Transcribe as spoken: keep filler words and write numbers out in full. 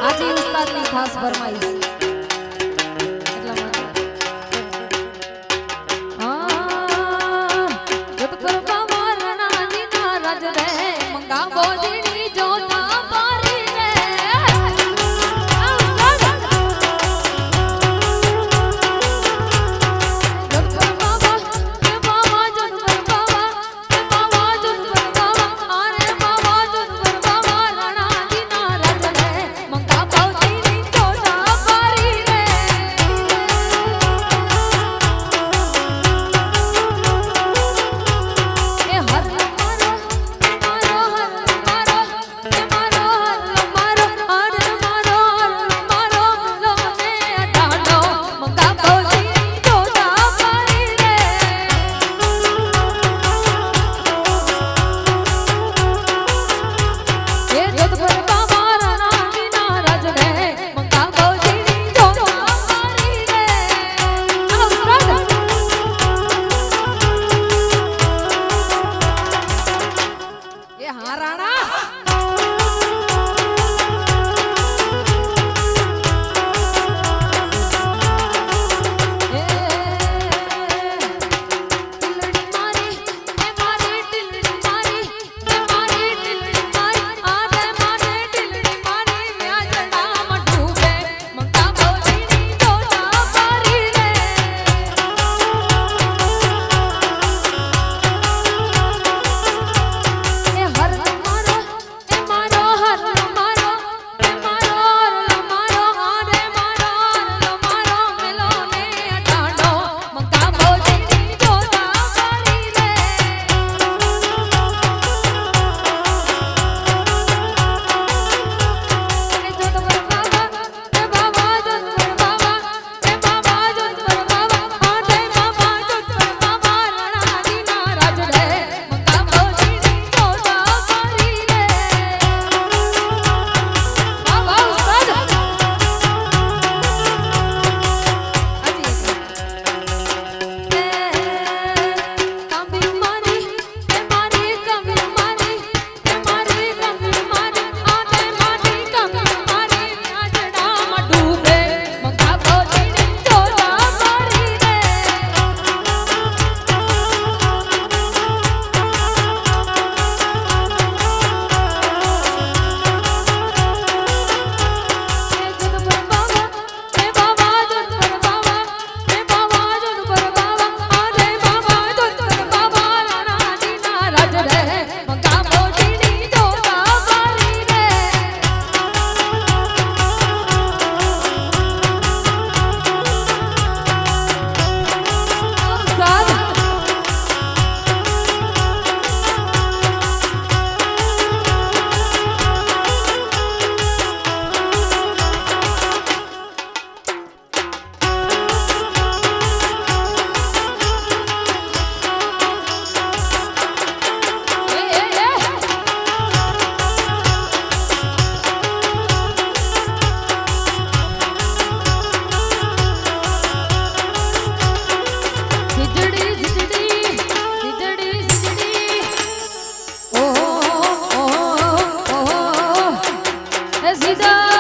આજે ઉસ્તાદની ખાસ ફરમાઈશ એટલા માટે હા જત પર બાબા રાણાજી ના રાજ રે મંગા બોજણી જોતા પારી રે જત પર બાબા કે બાબા જત પર બાબા કે બાબા જત પર બાબા આરે બાબા જત પર બાબા રાણાજી ના રાજ રે મંગા બોજણી જોતા પારી રે એ હર મારો મારો હર મારો એ મારો હર મારો હર મારો હર મારો લોને અડાડો મંગા બોજણી જોતા પારી રે એ જત પર બાબા રાણાજી ના રાજ રે મંગા બોજણી જોતા પારી રે આ ઉસ્તાદ એ હા રાણા એ ટીલડી મારી એ મારી ટીલડી મારી એ મારી ટીલડી મારી આરે મારે ટીલડી મારી વ્યાજડામાં ડૂબે મંગા બોજણી જોતા પારી રે એ હર મારો એ મારો હર મારો એ મારો હર મારો આરે મારો હર મારો મેલોને અડાડો મંગા બોજણી જોતા પારી રે એ જત પર બાબા એ બાબા જત પર બાબા એ બાબા જત પર બાબા આરે બાબા જત પર બાબા રાણાજી ના રાજ રે મંગા બોજણી જોતા પારી રે વાહ વાહ ઉસ્તાદ હજી કાંબી મારી એ મારી કાંબી મારી એ મારી કાંબી મારી આરે મારી કાંબી મારી વ્યાજડામાં ડૂબે મંગા બોજણી જોતા પારી રે એ જત પર બાબા એ બાબા જત પર બાબા એ બાબા જત પર બાબા આરે બાબા જત પર બાબા રાણાજી ના રાજ રે મંગા બોજણી જોતા પારી રે ઉસ્તાદ એ એ એ ખીજડી ખીજડી ખીજડી ખીજડી ઓહો ઓહો ઓહો એ સીધા